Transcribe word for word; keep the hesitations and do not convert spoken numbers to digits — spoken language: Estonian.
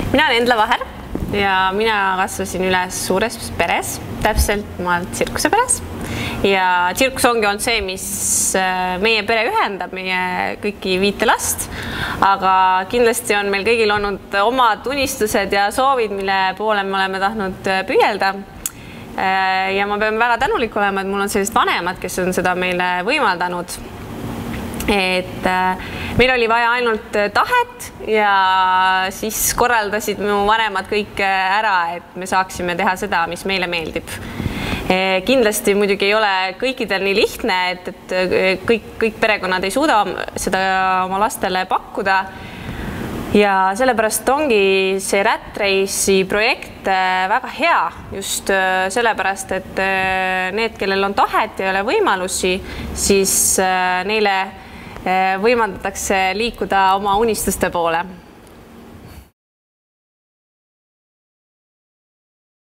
mina olen Endla Vaher ja mina kasvasin üles suures peres, täpselt ma tsirkuse peres. Ja tsirkus ongi olnud see, mis meie pere ühendab, meie kõiki viite last. Aga kindlasti on meil kõigil olnud omad unistused ja soovid, mille poole me oleme tahtnud püüelda. Ja ma pean väga tänulik olema, et mul on sellised vanemad, kes on seda meile võimaldanud. Et meil oli vaja ainult tahet ja siis korraldasid mu vanemad kõik ära, et me saaksime teha seda, mis meile meeldib. Kindlasti muidugi ei ole kõikidel nii lihtne, et, et kõik, kõik perekonnad ei suuda seda oma lastele pakkuda. Ja sellepärast ongi see Rat Race'i projekt väga hea, just sellepärast, et need, kellel on tahet ja ei ole võimalusi, siis neile võimaldatakse liikuda oma unistuste poole.